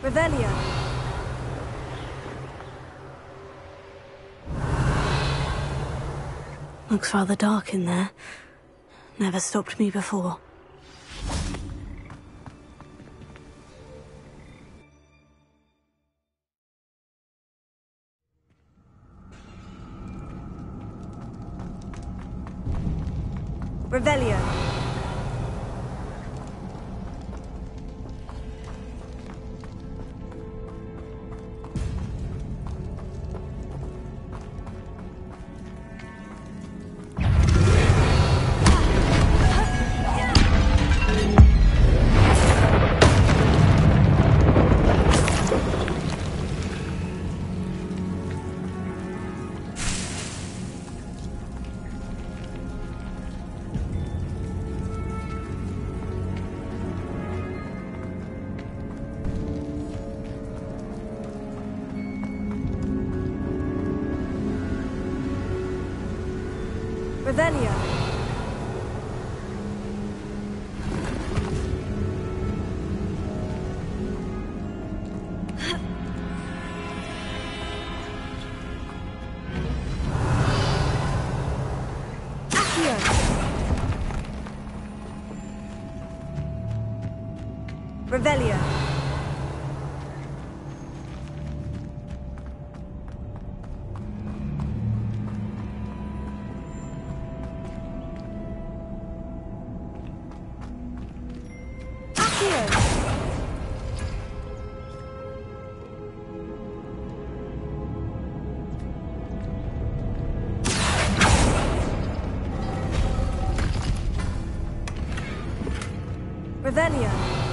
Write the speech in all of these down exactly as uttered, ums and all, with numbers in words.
Revelio. Looks rather dark in there. Never stopped me before. Revelio. Revelio. Accio. Revelio. Revelio.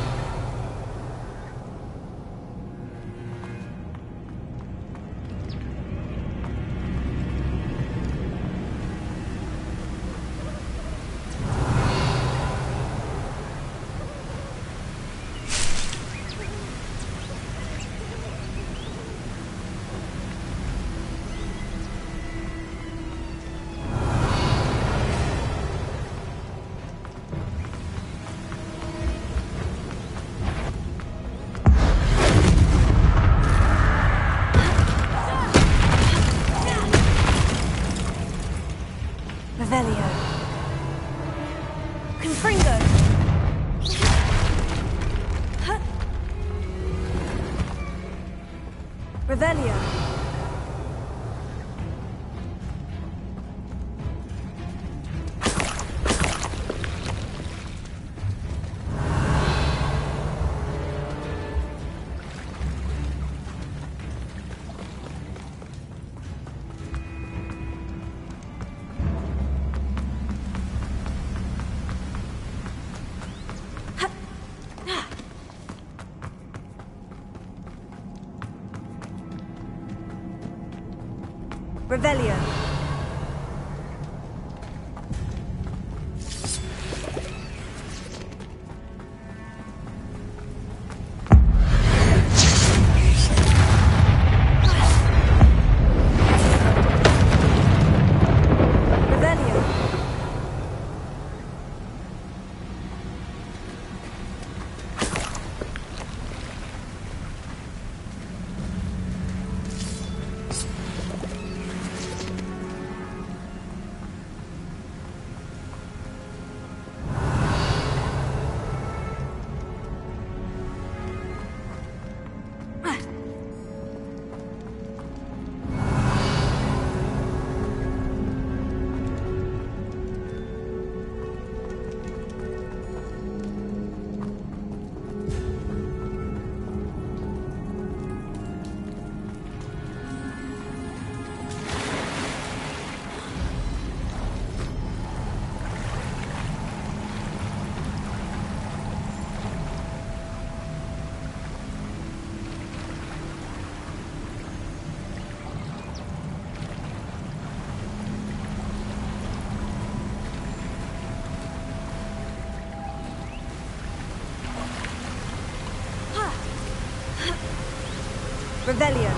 Revelio. Confringo. Revelio. Revelio. Revelio. Revelio.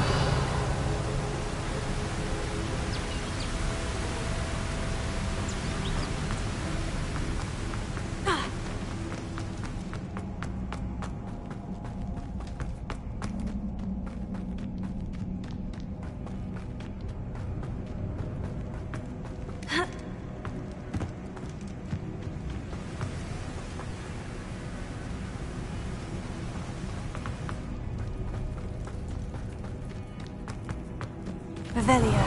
Revelio.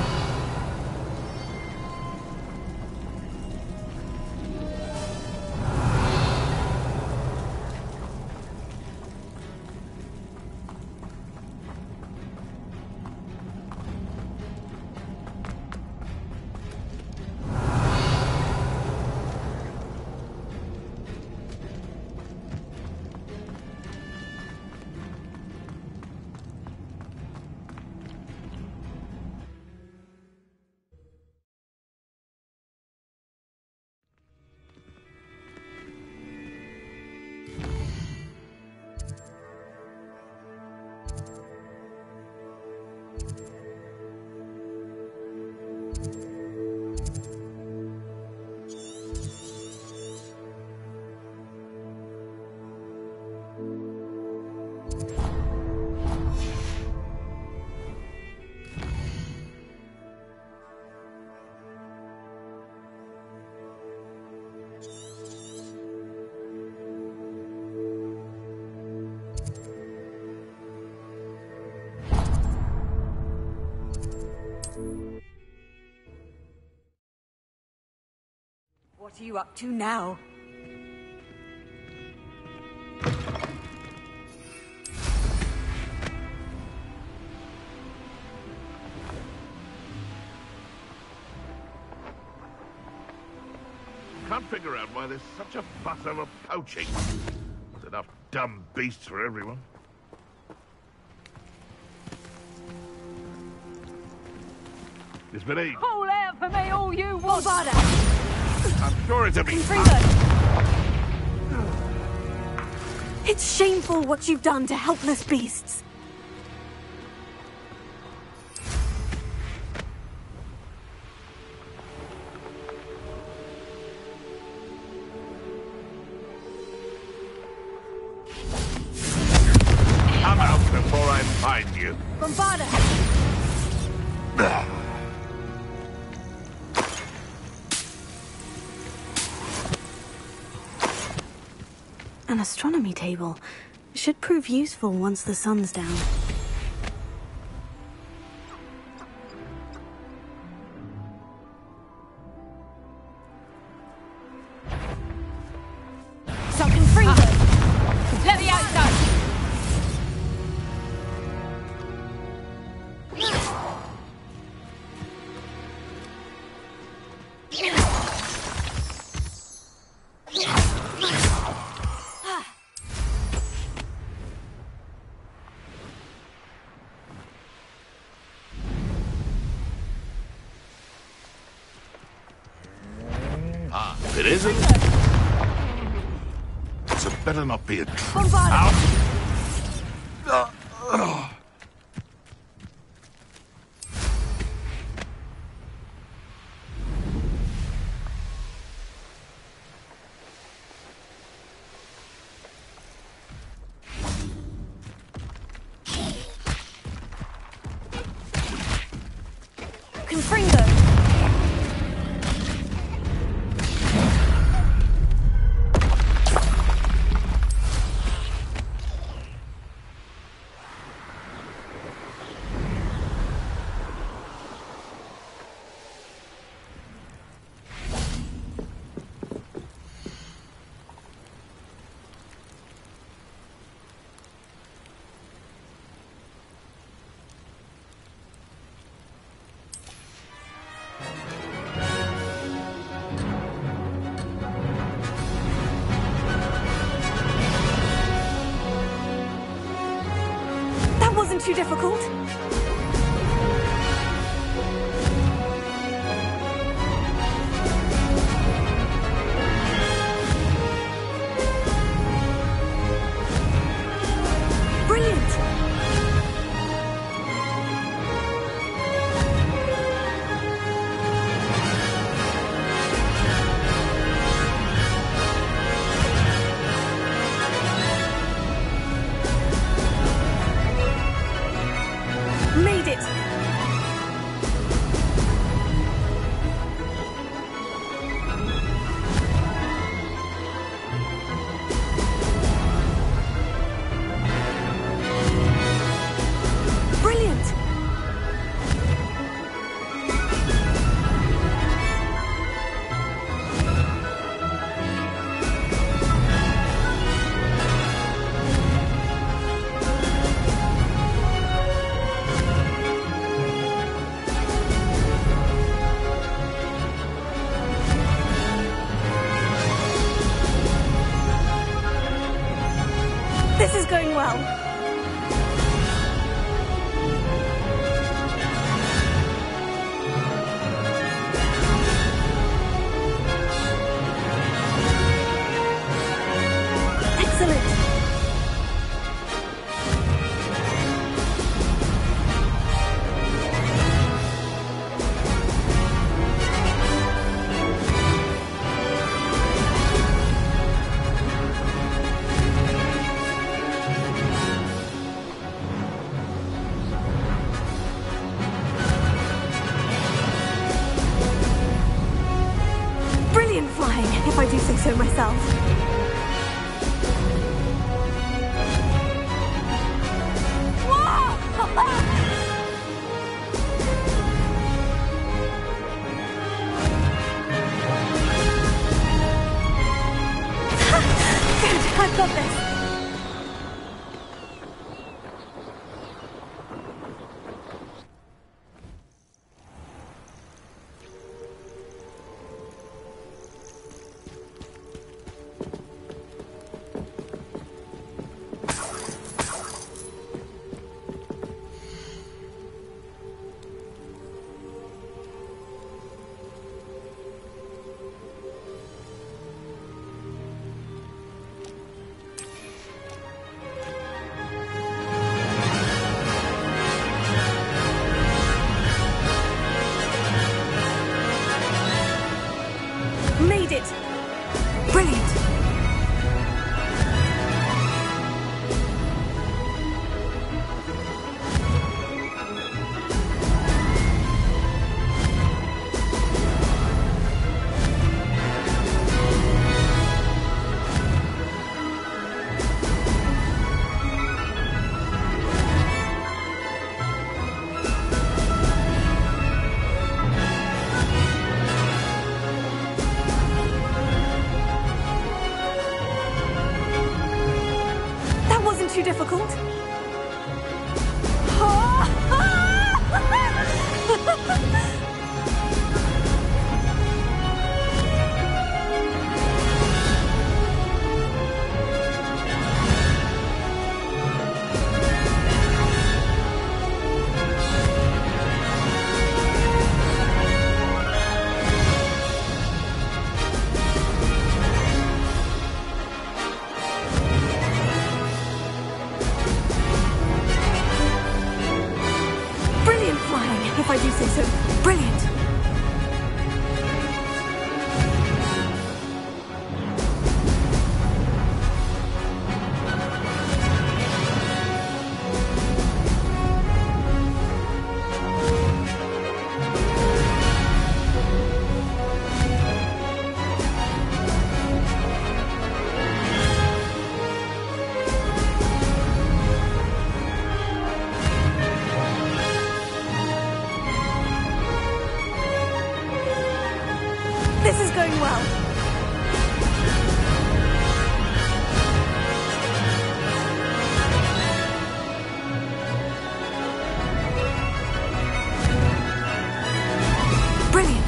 What are you up to now? Can't figure out why there's such a fuss over poaching. There's enough dumb beasts for everyone. This been eat. Call out for me, all you want! I'm sure it'll be fun. It's shameful what you've done to helpless beasts. Come out before I find you. Bombarda! An astronomy table. Should prove useful once the sun's down. Something free them! Let the outside! Ah, if it isn't, so it better not be a trap. Bombarda! Out. Uh, uh. Confringo! That wasn't too difficult. Brilliant! This is going well. Excellent. Brilliant flying, if I do say so myself. Good, I've got this. Made it! Brilliant! That wasn't too difficult. Brilliant flying, if I do say so. Brilliant! This is going well. Brilliant.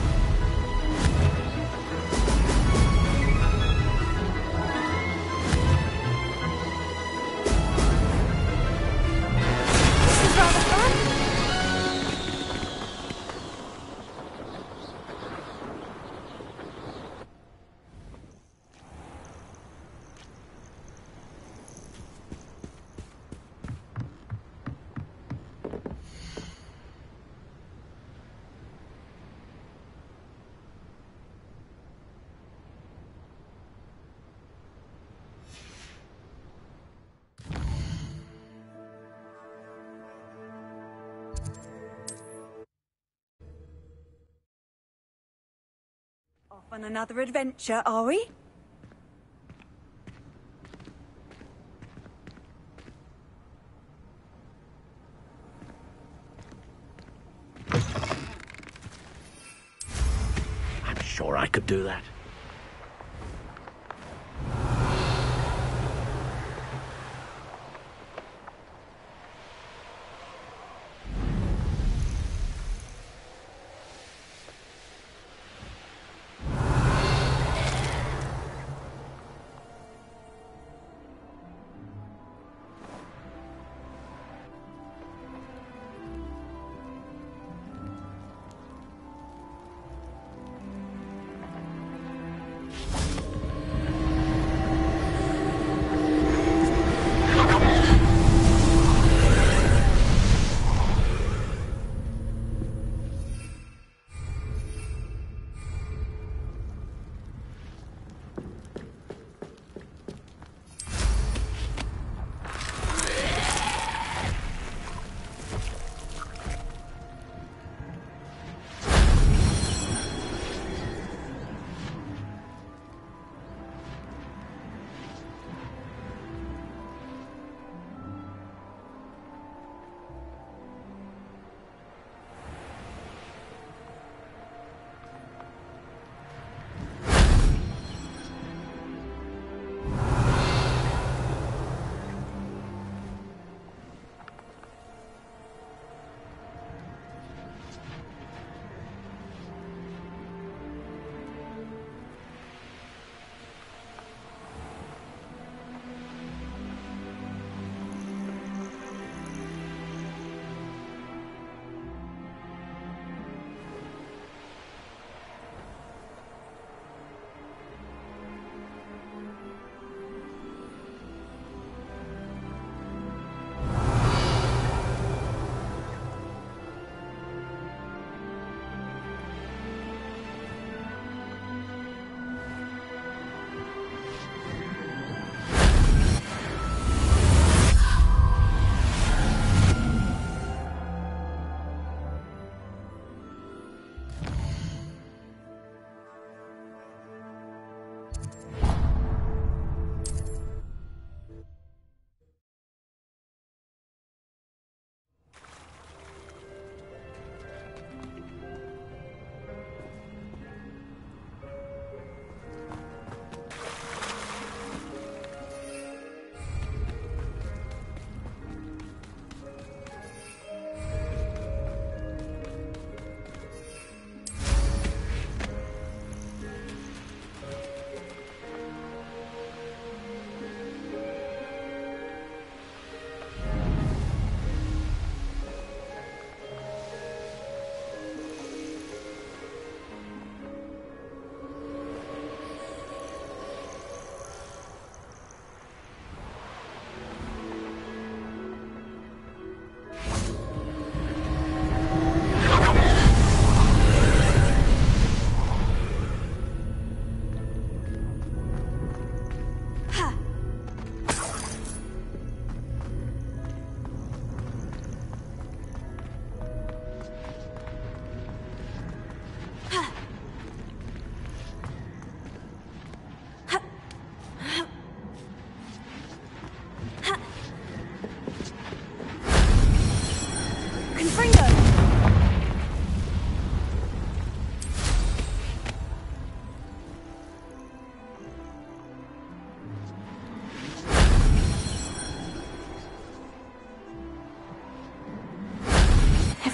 This is rather fun. Off on another adventure, are we? I'm sure I could do that.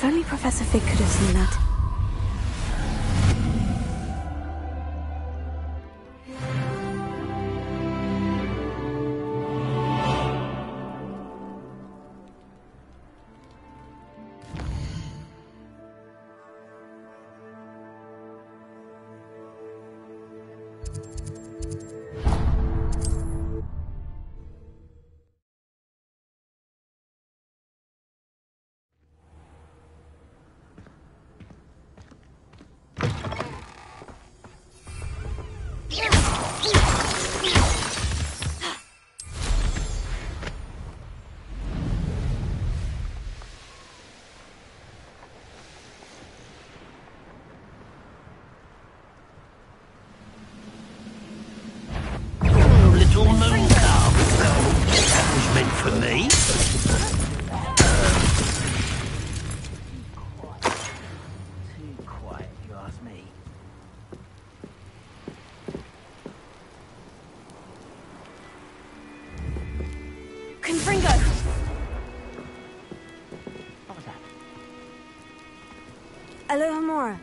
If only Professor Fig could have seen that. For me? Too quiet, you ask me. Confringo! What was that? Alohomora.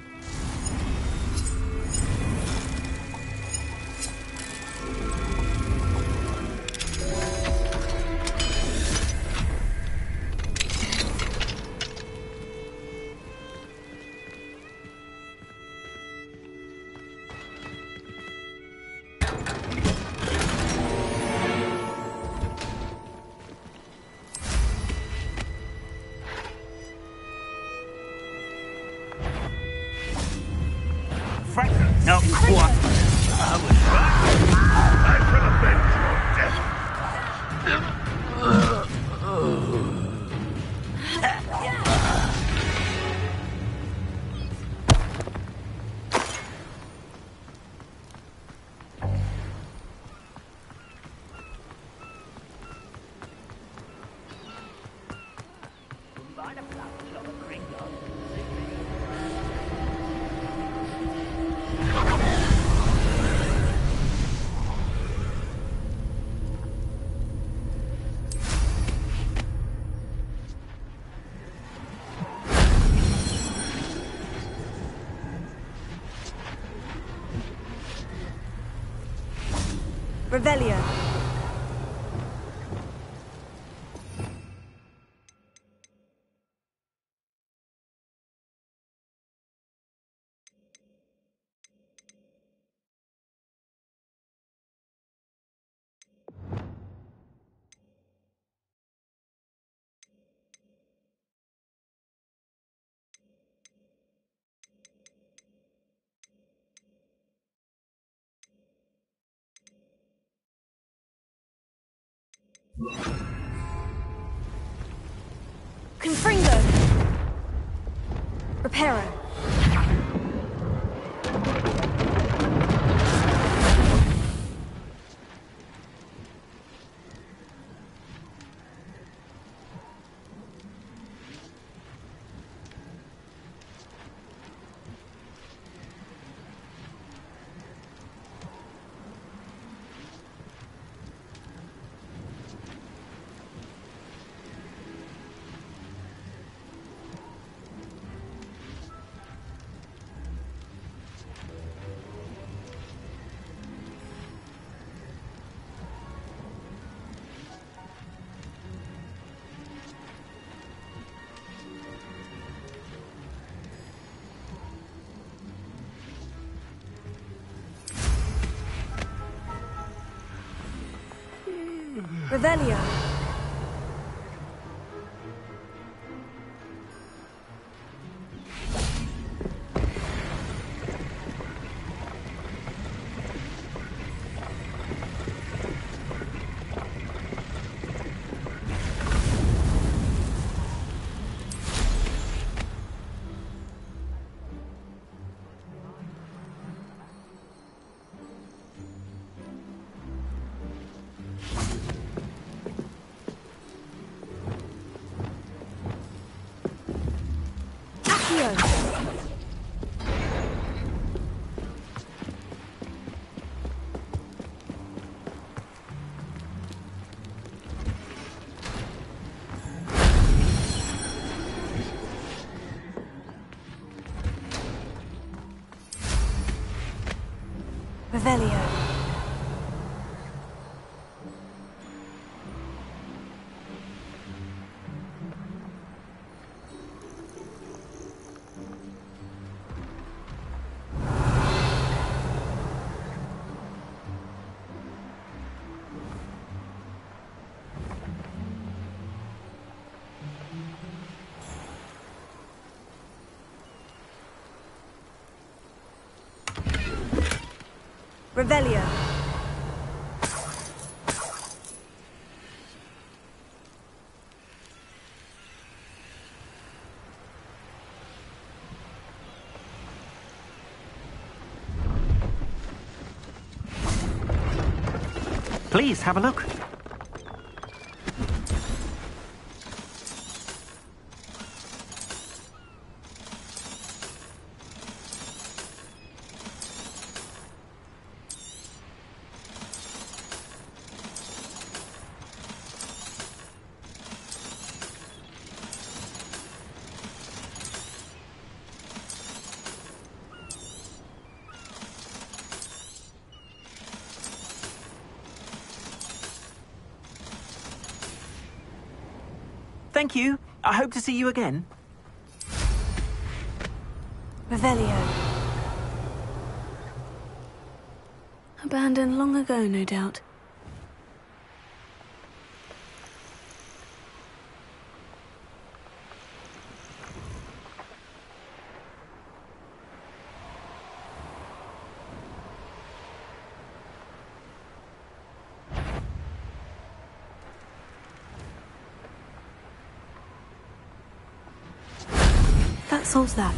Not quite. I was right. I shall avenge your death. Revelio. Confringo. Reparo. Revelio. Revelio. Revelio. Please, have a look. Thank you. I hope to see you again. Revelio. Abandoned long ago, no doubt. That solves that.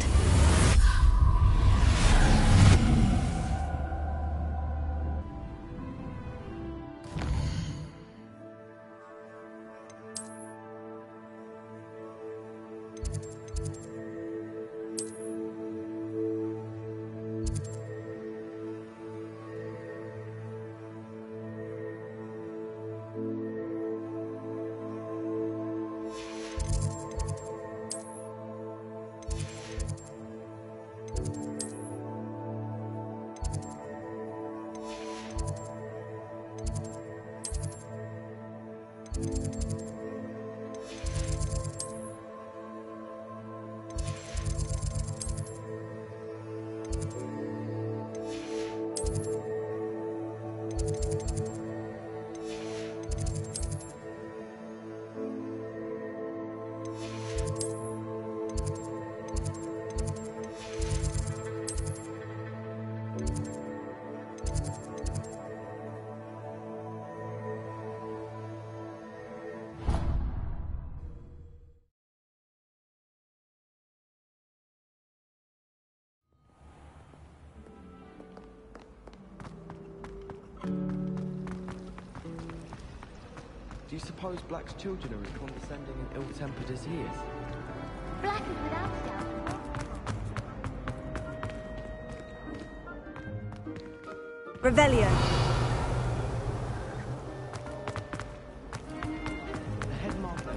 Do you suppose Black's children are as condescending and ill-tempered as he is? Black is without doubt. Revelio. The headmaster.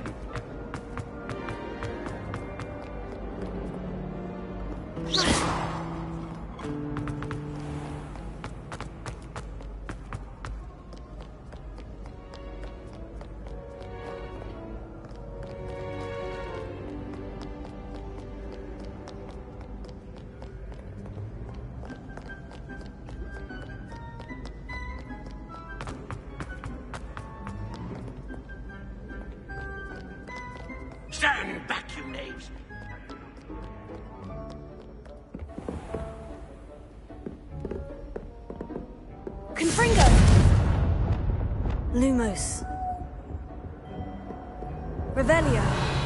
Stand back, you knaves! Confringo! Lumos. Revelio.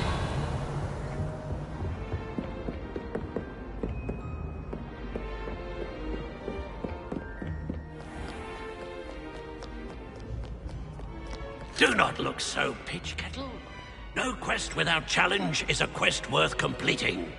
Do not look so, pitch kettle. No quest without challenge is a quest worth completing.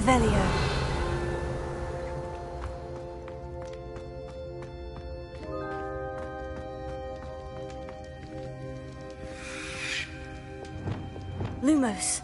Revelio. Lumos.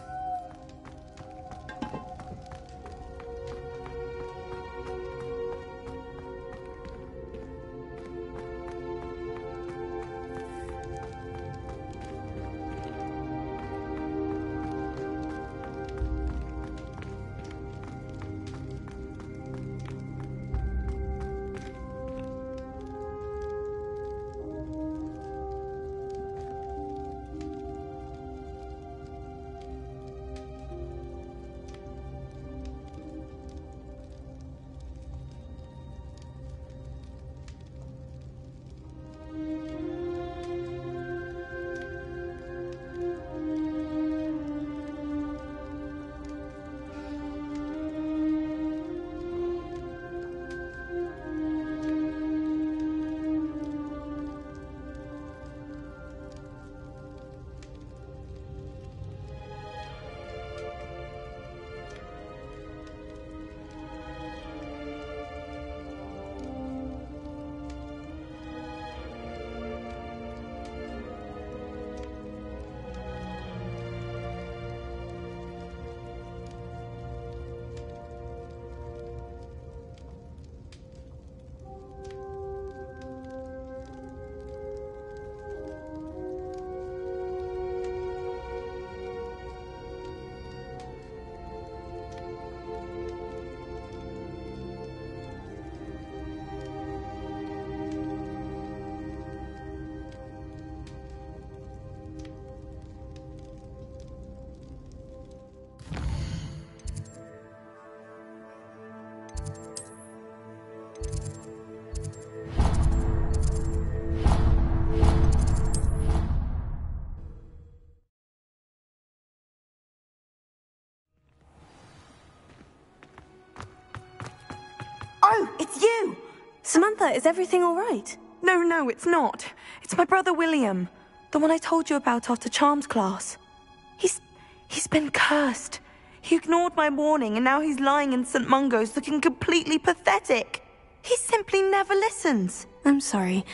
Oh, it's you! Samantha, is everything all right? No, no, it's not. It's my brother William. The one I told you about after Charms class. He's... he's been cursed. He ignored my warning and now he's lying in Saint Mungo's looking completely pathetic. He simply never listens. I'm sorry.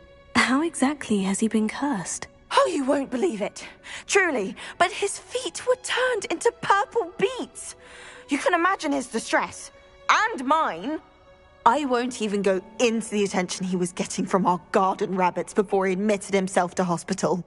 How exactly has he been cursed? Oh, you won't believe it. Truly, but his feet were turned into purple beets. You can imagine his distress. And mine. I won't even go into the attention he was getting from our garden rabbits before he admitted himself to hospital.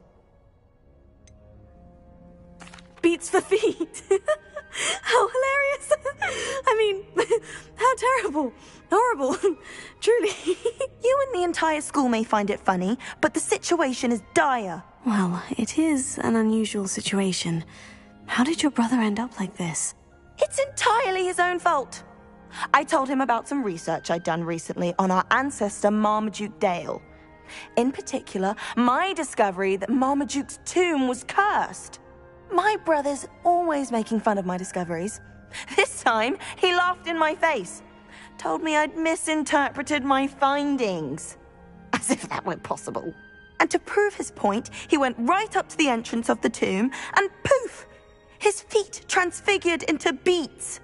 Beats for feet. How hilarious. I mean, how terrible. Horrible. Truly. You and the entire school may find it funny, but the situation is dire. Well, it is an unusual situation. How did your brother end up like this? It's entirely his own fault. I told him about some research I'd done recently on our ancestor Marmaduke Dale. In particular, my discovery that Marmaduke's tomb was cursed. My brother's always making fun of my discoveries. This time, he laughed in my face. Told me I'd misinterpreted my findings. As if that were possible. And to prove his point, he went right up to the entrance of the tomb and poof! His feet transfigured into beets.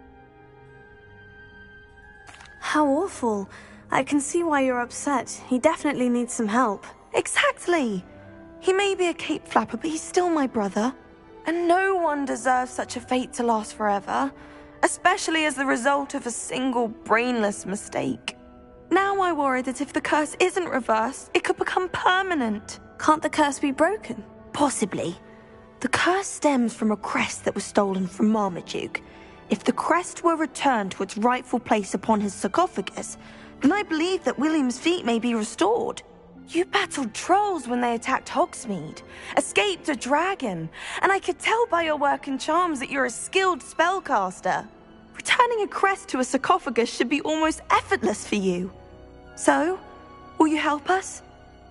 How awful. I can see why you're upset. He definitely needs some help. Exactly. He may be a cape flapper, but he's still my brother. And no one deserves such a fate to last forever, especially as the result of a single brainless mistake. Now I worry that if the curse isn't reversed, it could become permanent. Can't the curse be broken? Possibly. The curse stems from a crest that was stolen from Marmaduke. If the crest were returned to its rightful place upon his sarcophagus, then I believe that William's feet may be restored. You battled trolls when they attacked Hogsmeade, escaped a dragon, and I could tell by your work in charms that you're a skilled spellcaster. Returning a crest to a sarcophagus should be almost effortless for you. So, will you help us?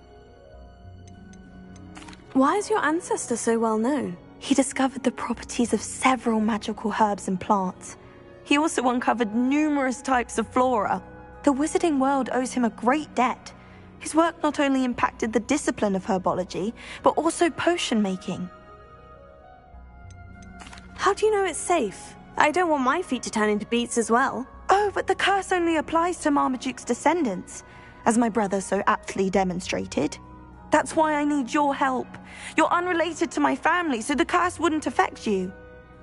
Why is your ancestor so well known? He discovered the properties of several magical herbs and plants. He also uncovered numerous types of flora. The wizarding world owes him a great debt. His work not only impacted the discipline of herbology, but also potion making. How do you know it's safe? I don't want my feet to turn into beets as well. Oh, but the curse only applies to Marmaduke's descendants, as my brother so aptly demonstrated. That's why I need your help. You're unrelated to my family, so the curse wouldn't affect you.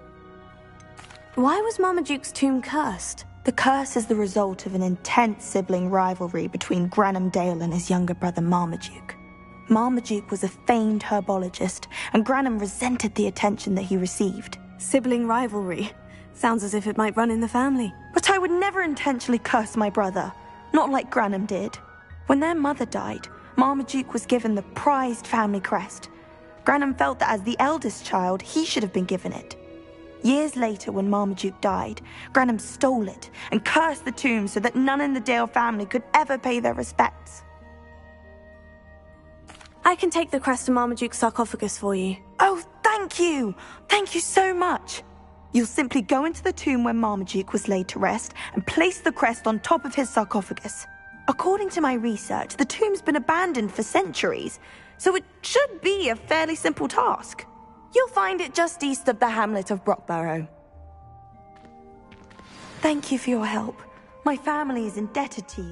Why was Marmaduke's tomb cursed? The curse is the result of an intense sibling rivalry between Granham Dale and his younger brother Marmaduke. Marmaduke was a famed herbologist, and Granham resented the attention that he received. Sibling rivalry. Sounds as if it might run in the family. But I would never intentionally curse my brother, not like Granham did. When their mother died, Marmaduke was given the prized family crest. Granham felt that as the eldest child, he should have been given it. Years later, when Marmaduke died, Granham stole it and cursed the tomb so that none in the Dale family could ever pay their respects. I can take the crest to Marmaduke's sarcophagus for you. Oh, thank you! Thank you so much! You'll simply go into the tomb where Marmaduke was laid to rest and place the crest on top of his sarcophagus. According to my research, the tomb's been abandoned for centuries, so it should be a fairly simple task. You'll find it just east of the hamlet of Brockborough. Thank you for your help. My family is indebted to you.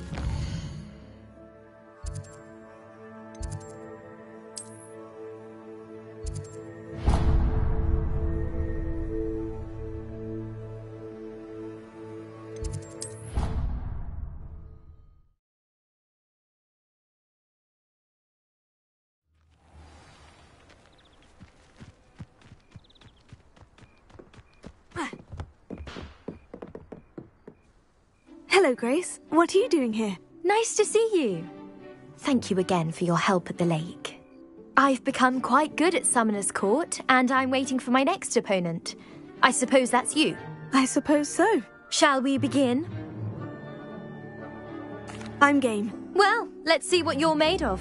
Hello, Grace. What are you doing here? Nice to see you. Thank you again for your help at the lake. I've become quite good at Summoner's Court, and I'm waiting for my next opponent. I suppose that's you. I suppose so. Shall we begin? I'm game. Well, let's see what you're made of.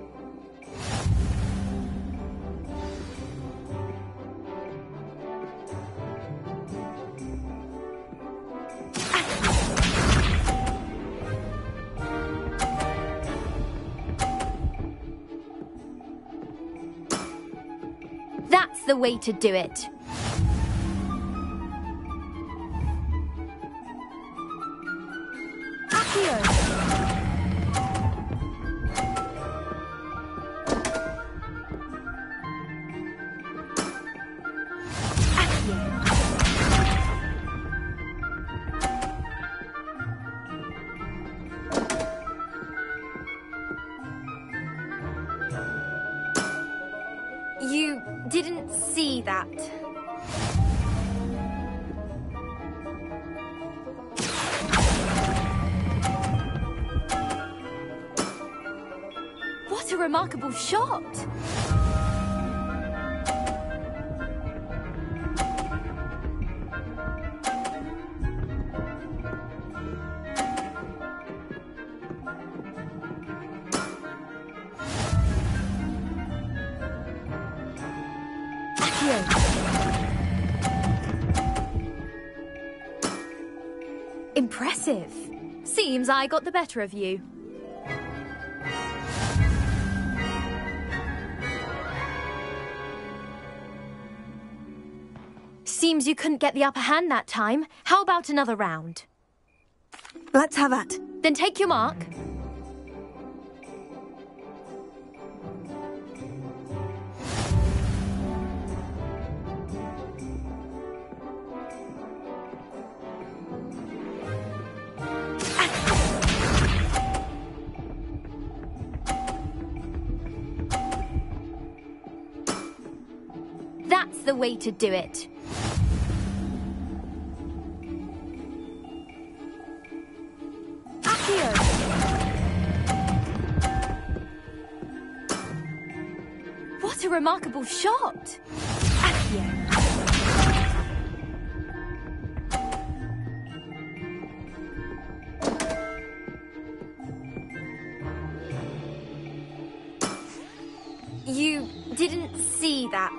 That's the way to do it. You didn't see that. What a remarkable shot! Impressive. Seems I got the better of you. Seems you couldn't get the upper hand that time. How about another round? Let's have that. Then take your mark. That's the way to do it. Accio! What a remarkable shot! Accio! You didn't see that.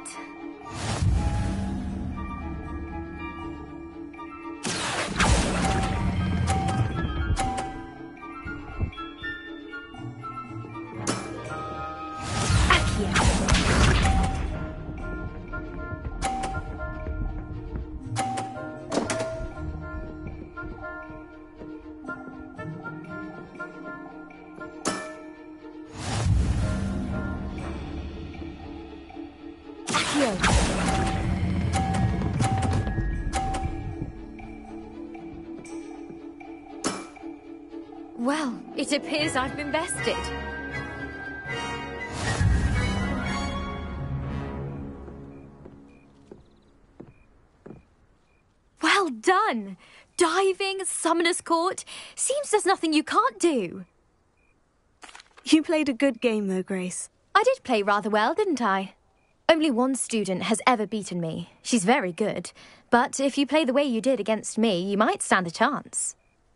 Well, it appears I've been bested. Well done! Diving, Summoner's Court. Seems there's nothing you can't do. You played a good game though, Grace. I did play rather well, didn't I? Only one student has ever beaten me. She's very good. But if you play the way you did against me, you might stand a chance.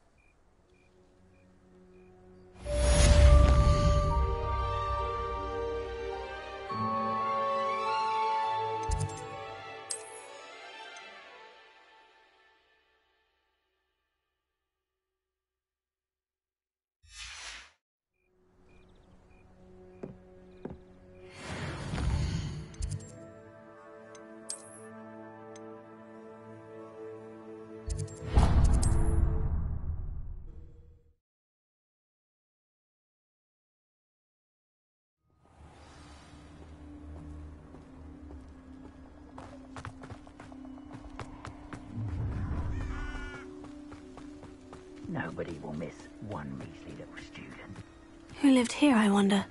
Nobody will miss one measly little student. Who lived here, I wonder?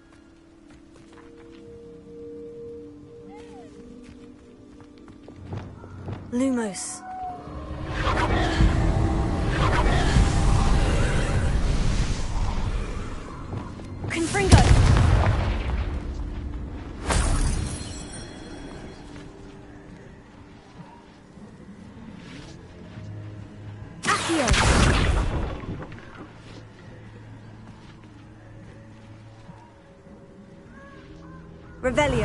Lumos. Confringo! Accio! Revelio.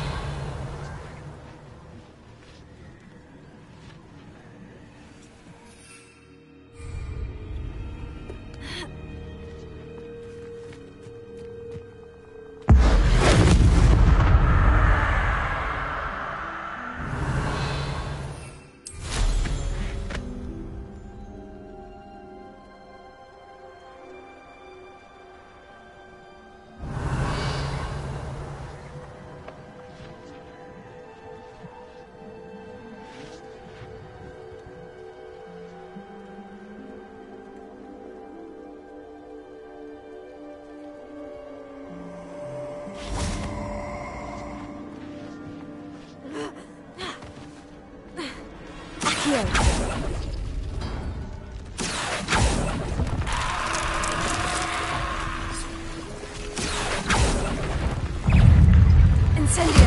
Incendio.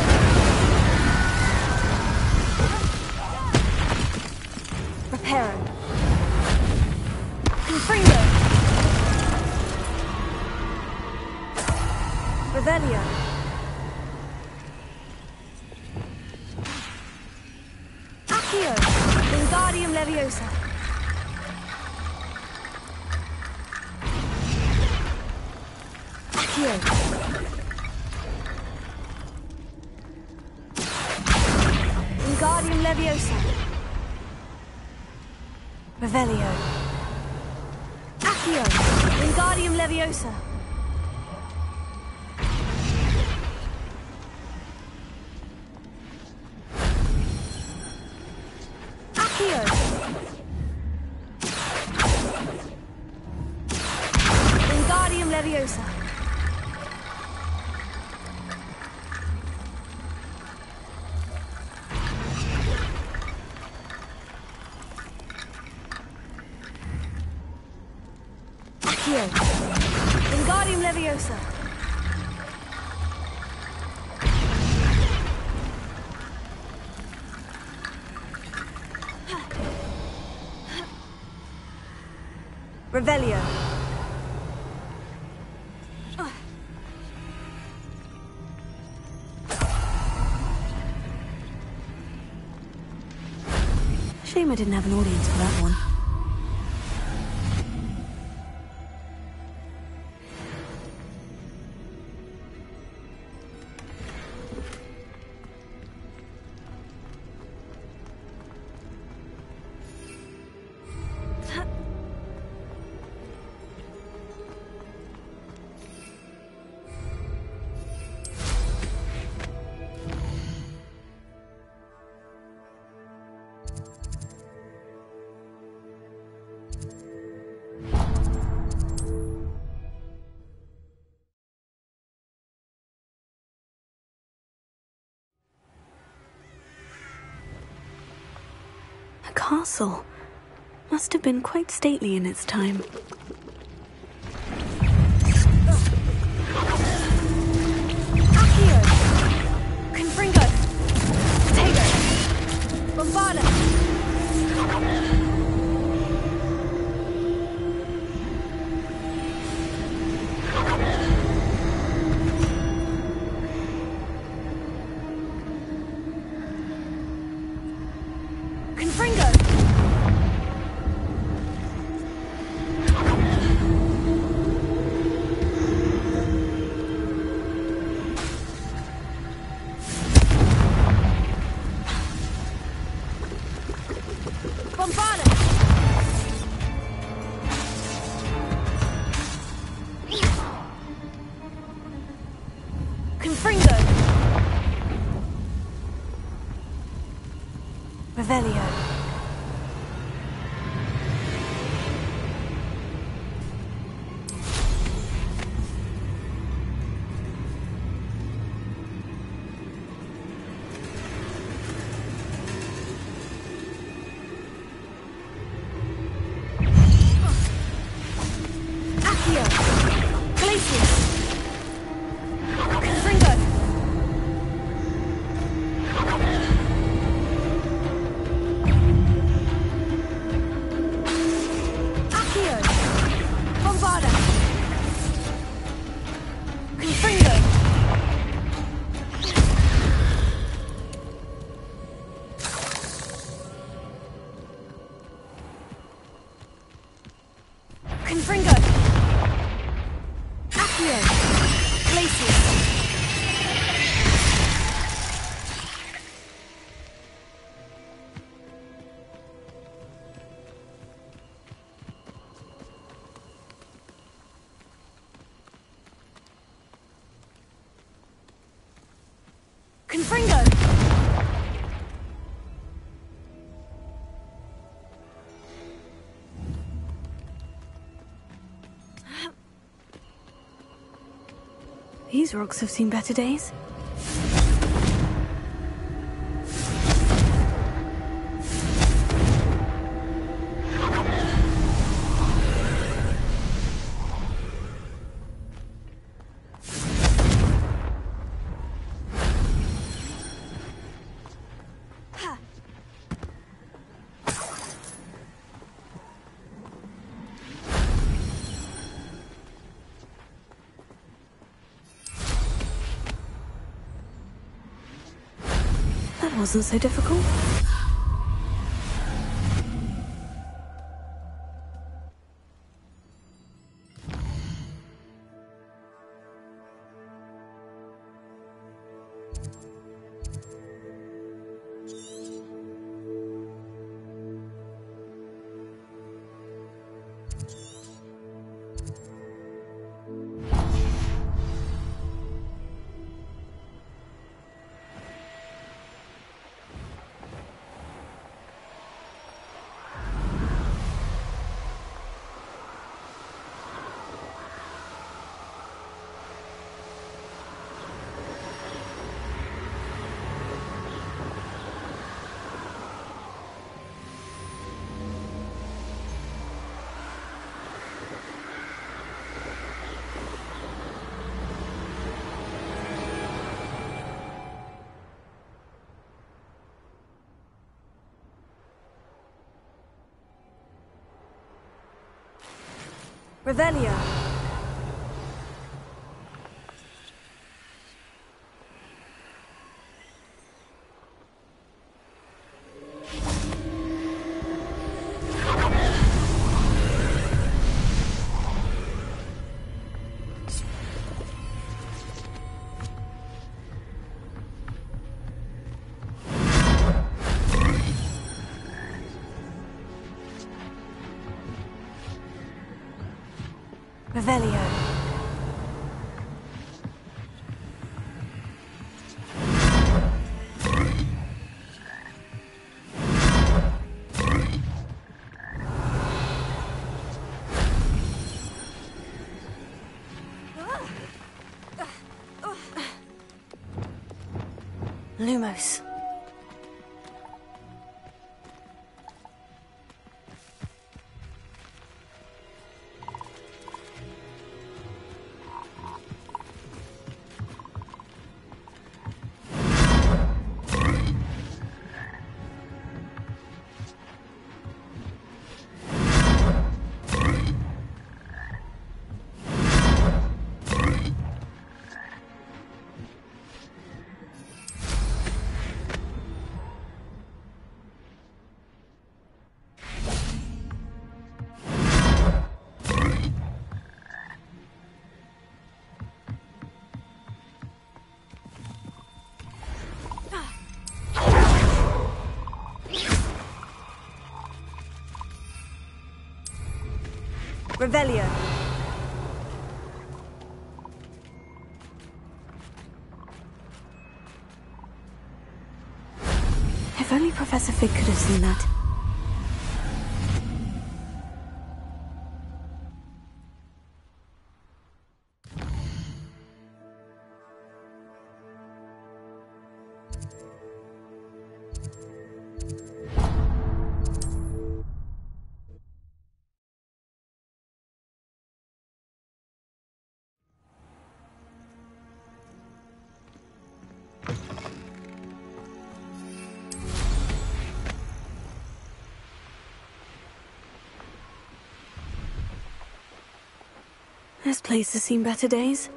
Reparo. Confringo. Revelio. Accio. Wingardium Leviosa. Accio. Wingardium Leviosa. Revelio. Accio. Wingardium Leviosa. Accio. Wingardium Leviosa. Wingardium Leviosa. Revelio. Shame I didn't have an audience for that one. castle. Must have been quite stately in its time. Accio! Confringo! Potato! Bombarda! Confringo! Bombarda! Confringo! Revelio. Accio! Glacius! Confringo! Accio! Bombarda! Confringo! Confringo! Accio! Glacius! Confringo! These rocks have seen better days. That wasn't so difficult. Revelio. Revelio. Lumos. Revelio. If only Professor Fig could have seen that. This place has seen better days.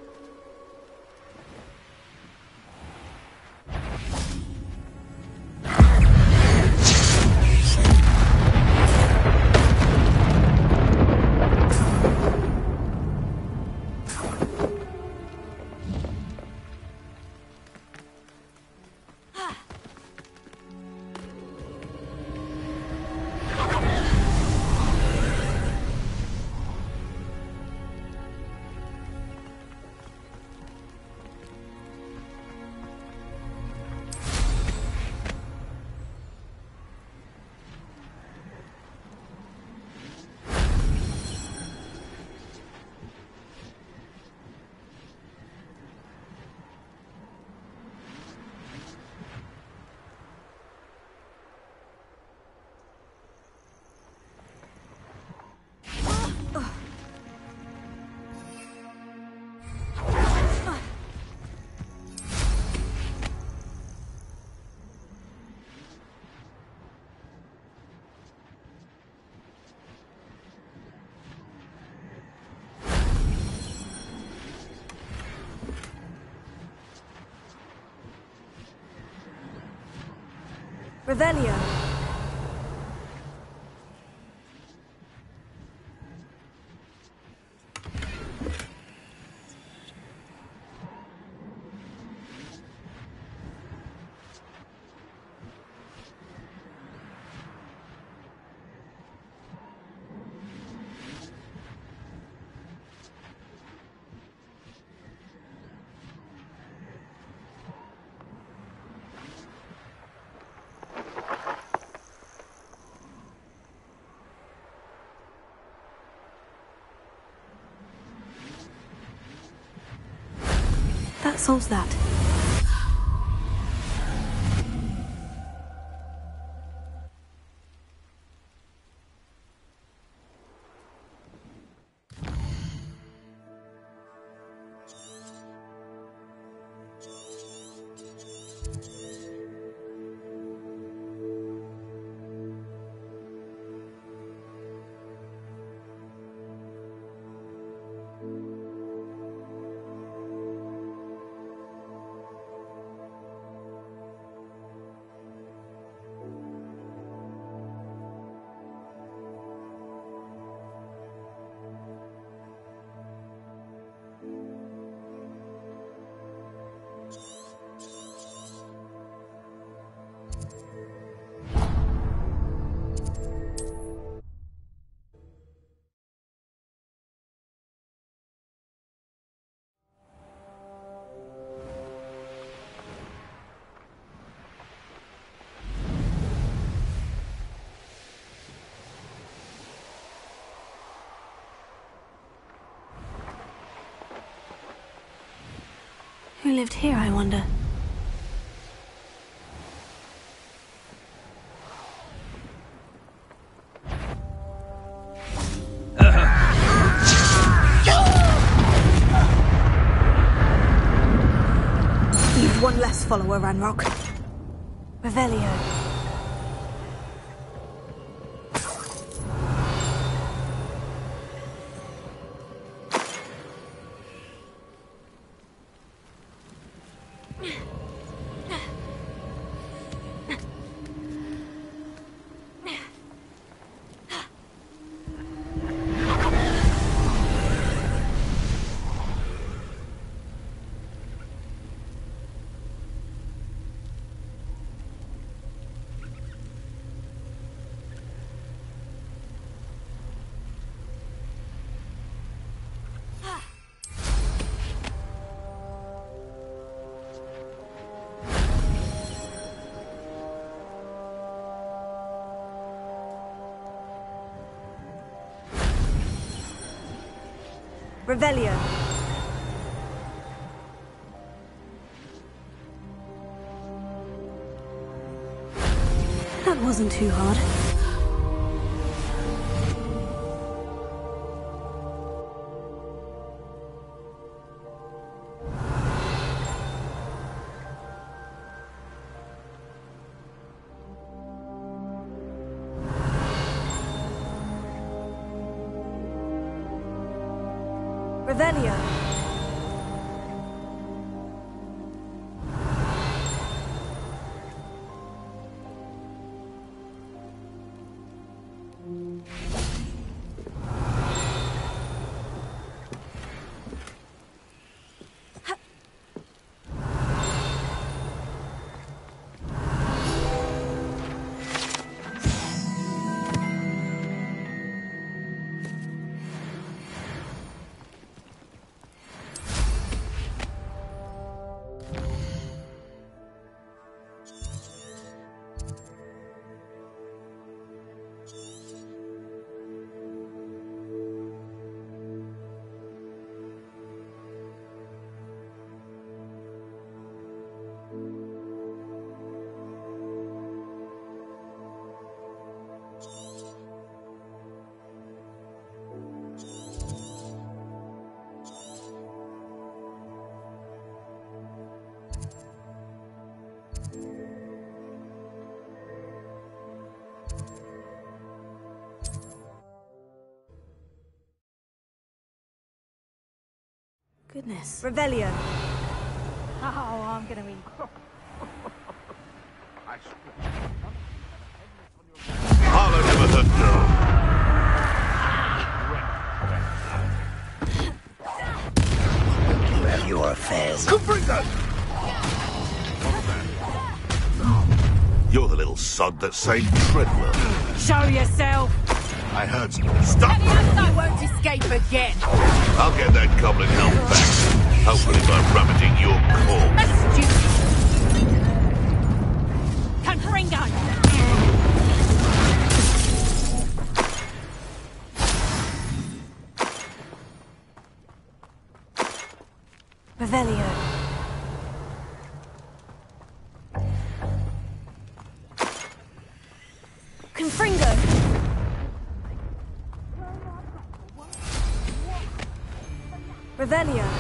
Revelio. That solves that. Who lived here, I wonder? You've one less follower, Ranrock. Revelio. Revelio. That wasn't too hard. Revelio. Goodness. Revelio. Oh, I'm gonna be... Harlow never heard You have your affairs. You're the little sod that saved Treadwell. Show yourself! I heard some. Stop! I won't escape again! I'll get that goblin help back. Hopefully by rummaging your corpse. Confringo! Revelio. Confringo. Revelio.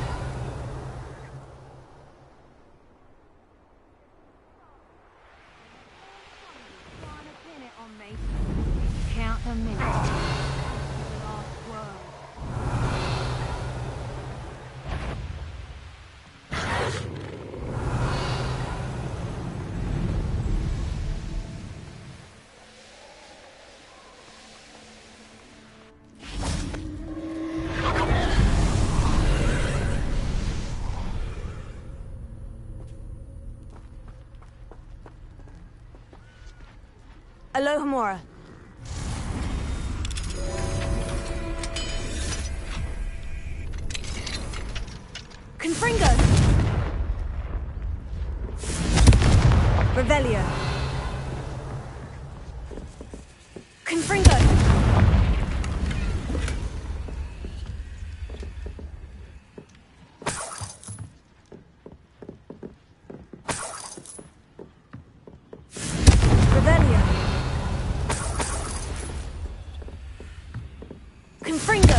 Count the minutes. Last word. Alohomora. Confringo. Revelio. Confringo. Revelio. Confringo.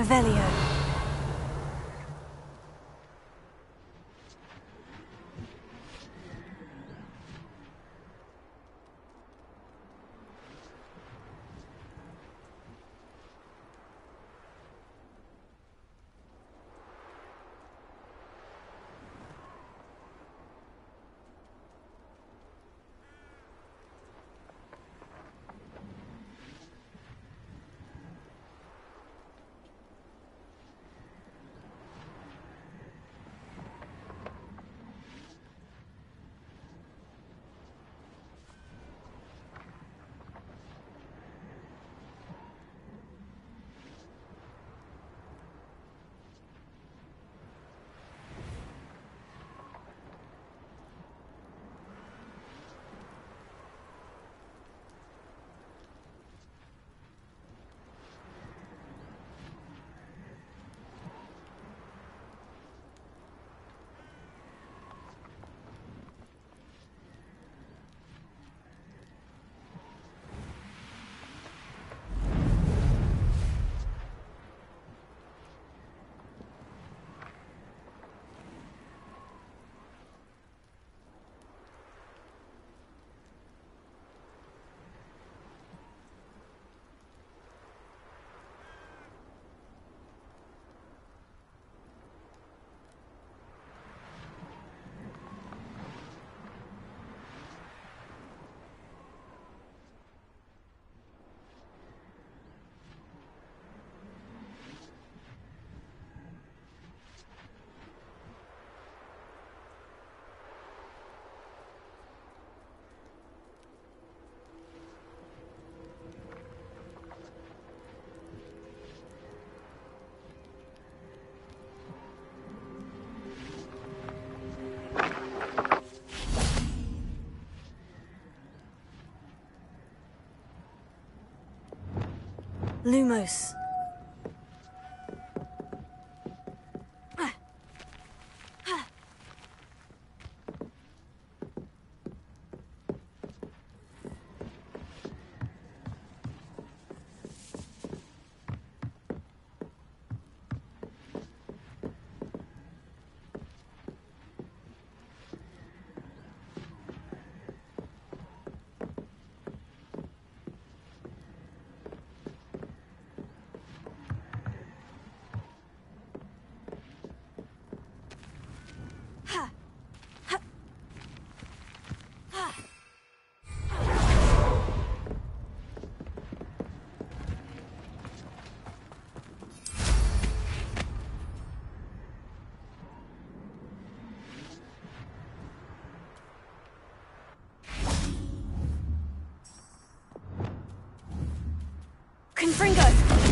Revelio. Lumos. Confringo!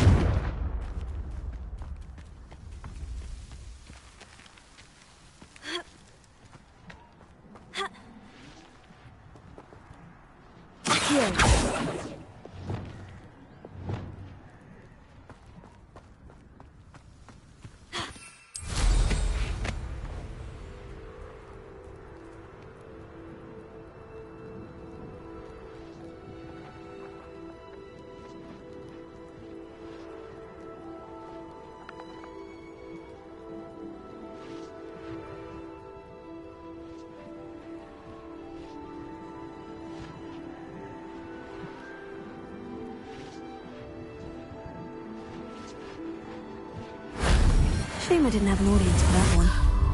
Shame I didn't have an audience for that one.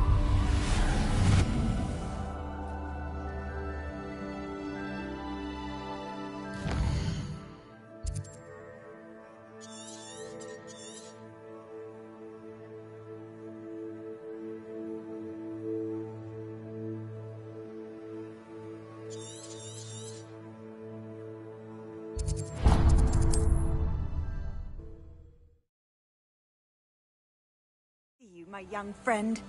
You, my young friend.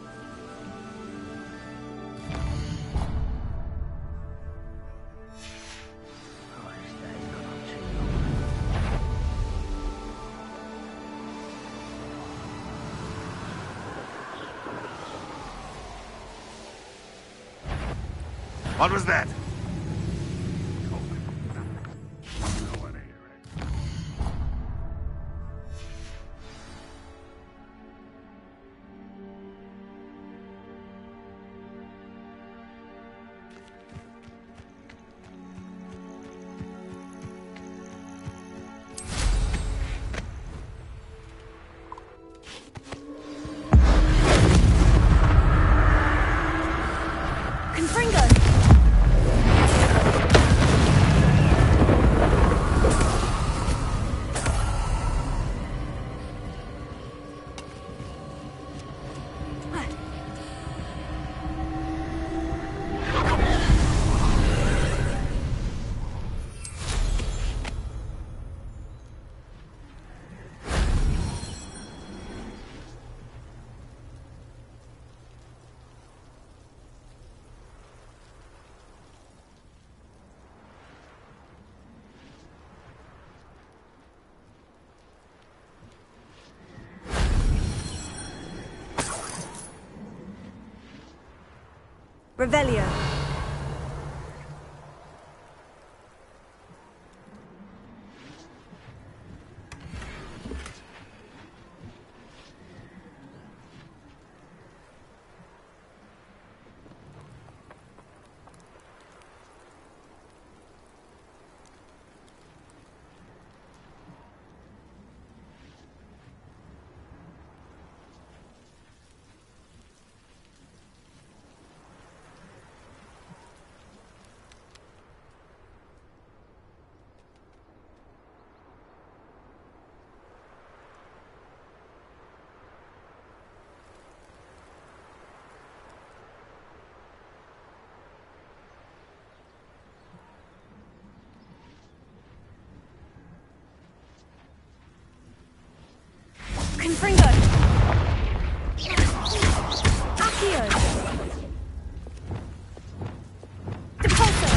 What was that? Revelio. Confringo! Accio! Depulso!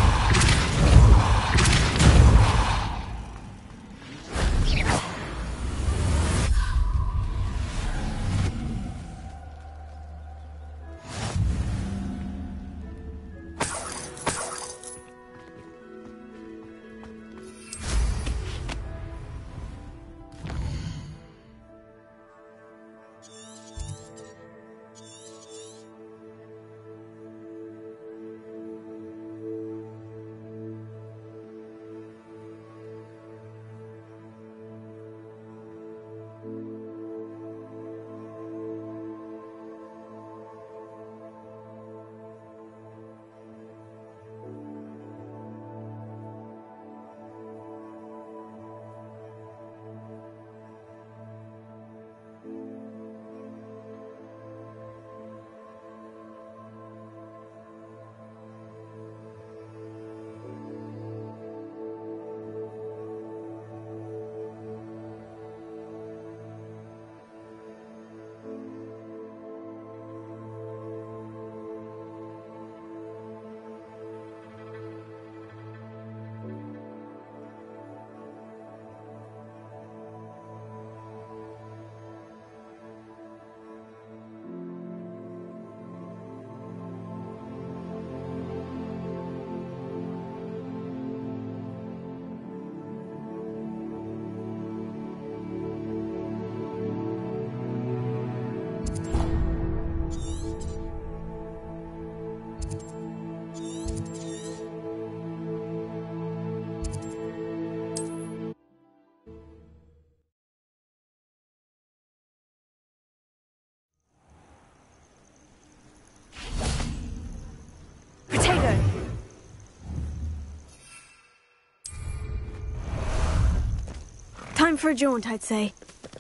Time for a jaunt, I'd say.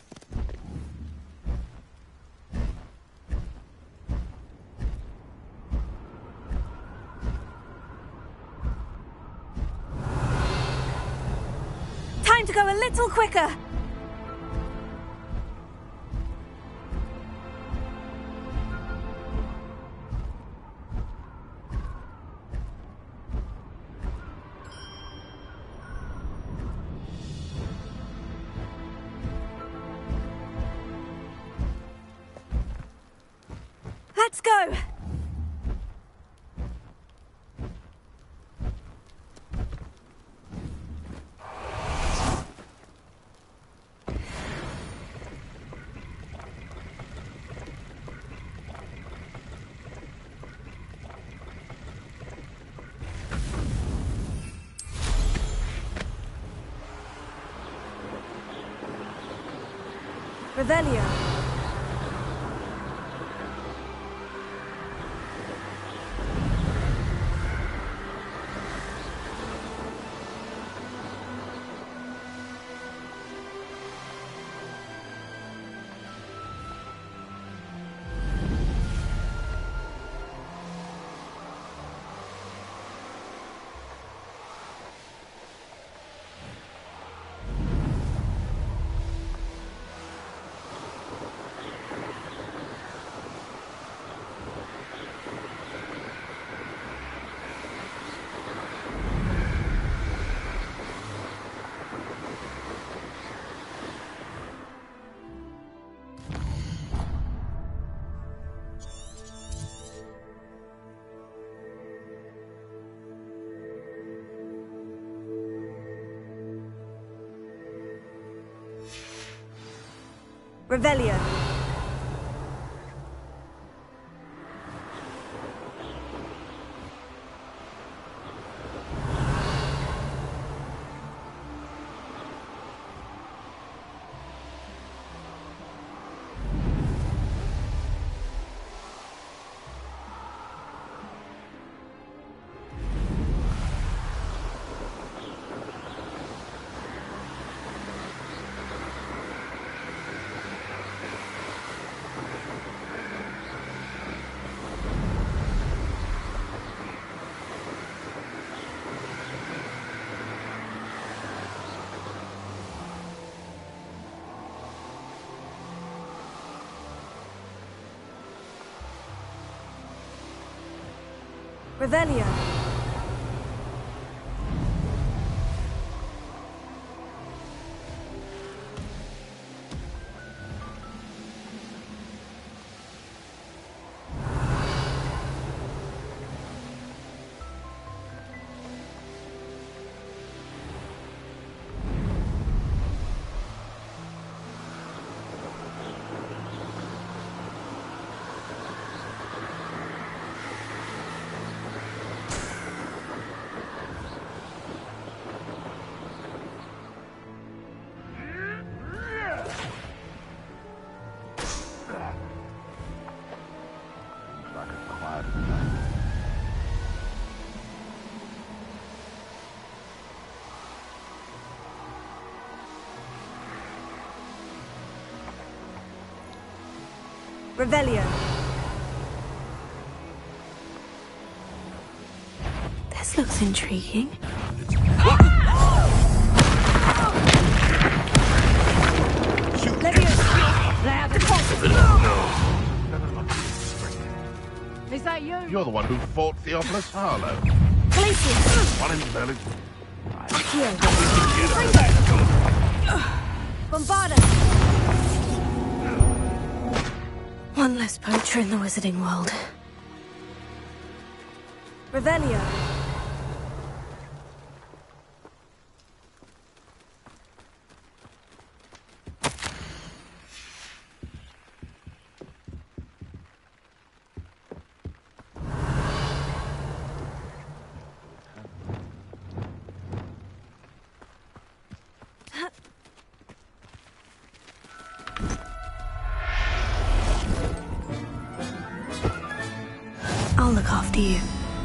Time to go a little quicker! Let's go! Revelio. Revelio. Revelio. Revelio. This looks intriguing. Is that you? You're the one who fought Theophilus Harlow. Glacius. One in Merlin. Bombarda. One less poacher in the wizarding world. Revelio. I'll look after you.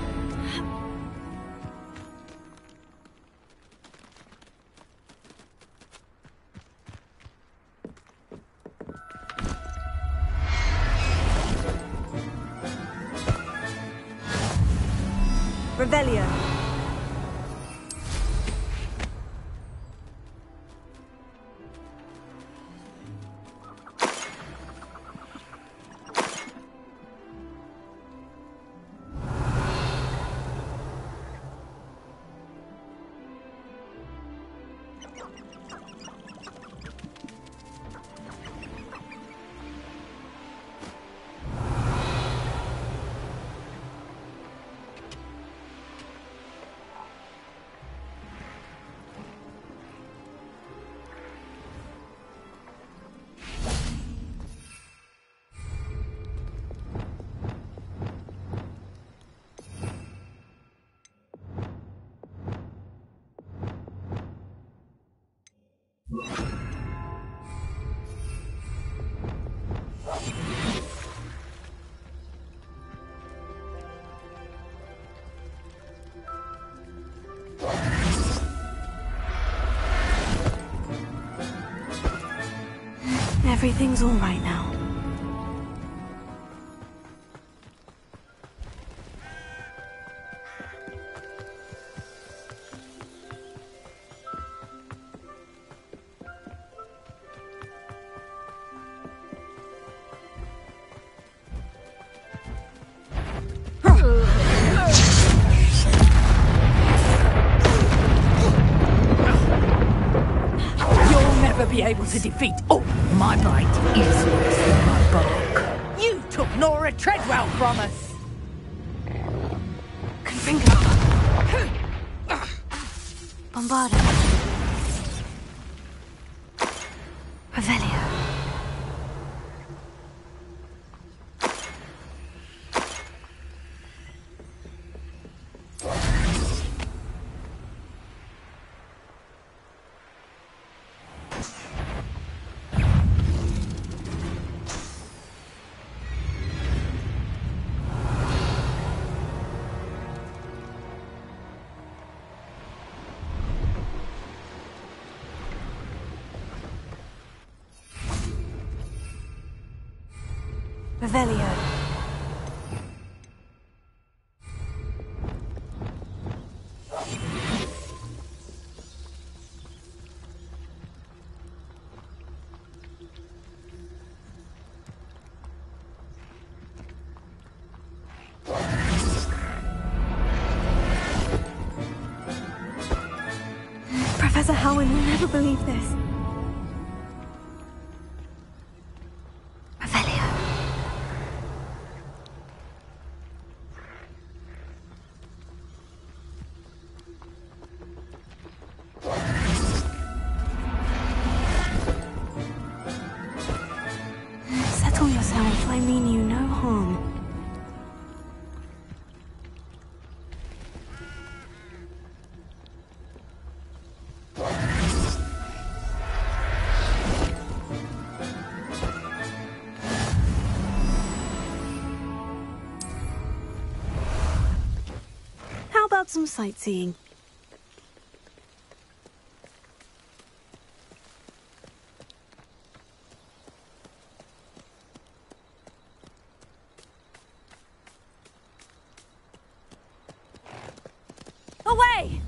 Revelio. Everything's all right now. Be able to defeat. Oh, my bite is worse than my bark. You took Nora Treadwell from us. Confringo. Bombarda. Revelio. Revelio. Professor Howin will never believe this. Revelio. Settle yourself, I mean you no harm. How about some sightseeing? Away!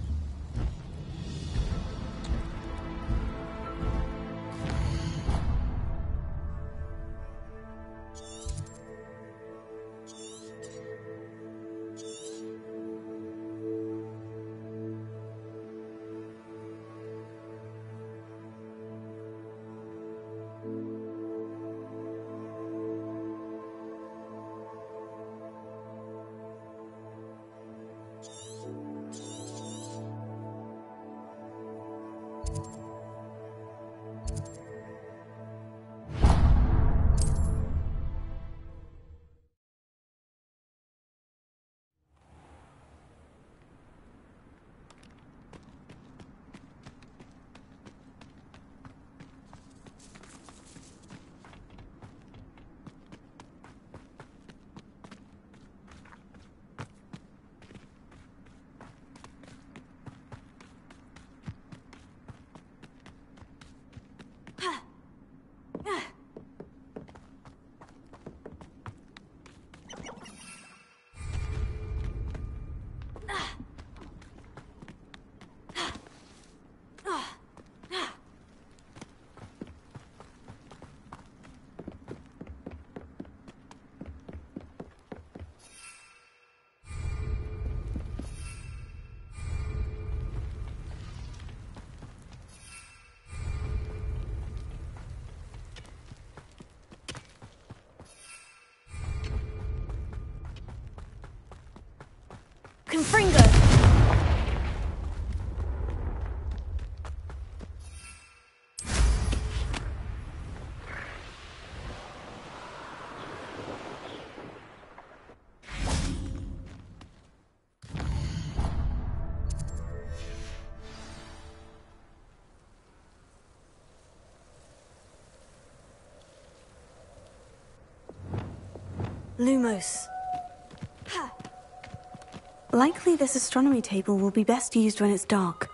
Confringo! Lumos. Likely this astronomy table will be best used when it's dark.